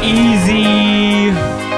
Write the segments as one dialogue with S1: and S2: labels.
S1: Easy.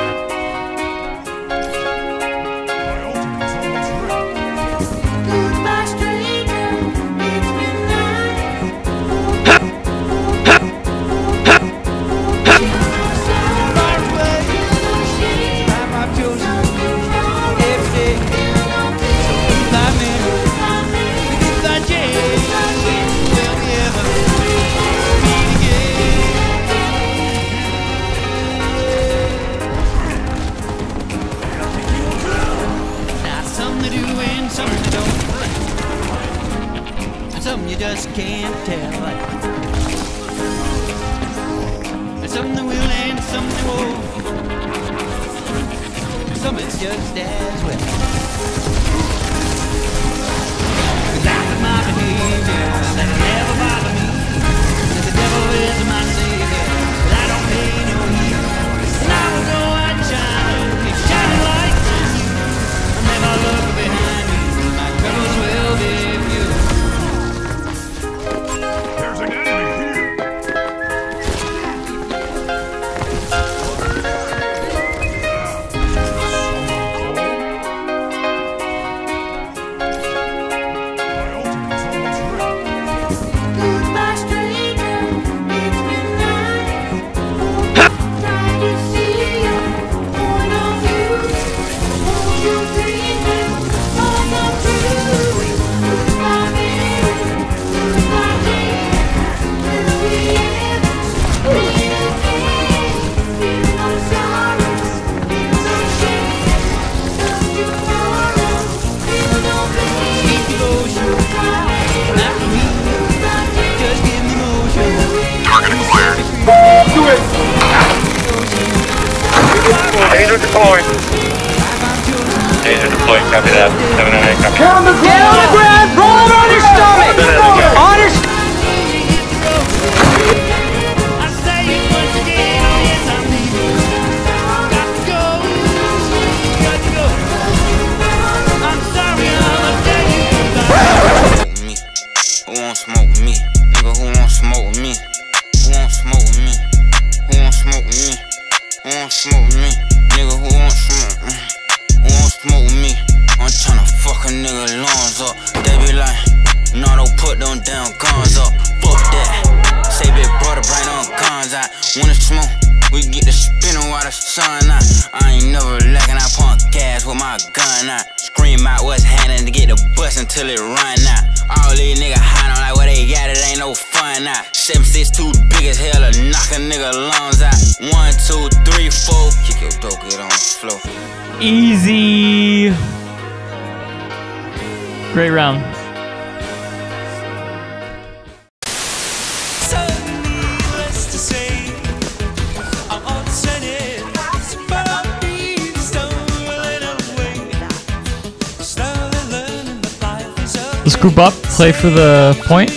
S2: Something you just can't tell. There's something that will and something won't. Something's just as well. Laugh at my behavior, that'll never bother me. That the devil is my savior, but I don't pay no heed. And I will go and shine, keep shining like you. I'll never look behind me, my troubles will be few.
S3: Taser deployed. Taser deployed, copy that. 798, copy.
S4: Get on the ground! Roll it on your stomach! On your stomach!
S2: Who won't smoke me? Nigga, who won't smoke with me? Who won't smoke with me? Who won't smoke with me? Who won't smoke with me? Nigga, who won't smoke me? Who won't smoke with me? I'm tryna fuck a nigga lungs up. They be like, no, don't put them damn guns up. Fuck that. Say big brother, bring them guns out. When it's smoke, we get the spinning while the sun out. I ain't never lacking, I pump gas with my gun out. Scream out what's happening to get the bus until it run out. All these niggas hide on like what they got, it ain't no fun now. 7'6", too big as hell to knock a nigga lungs out. 1, 2, 3, 4. Kick your dope, get on the floor.
S1: Easy. Great round. Let's group up, play for the point.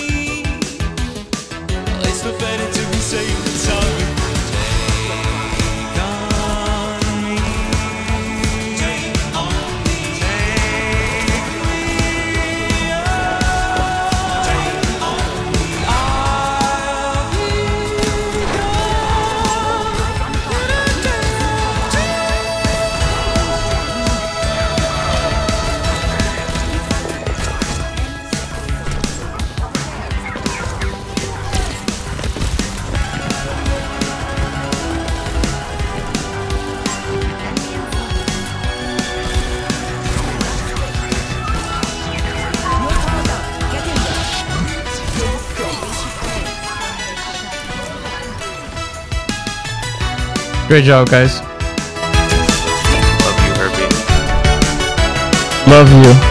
S1: Great job, guys.
S3: Love you, Herbie.
S1: Love you.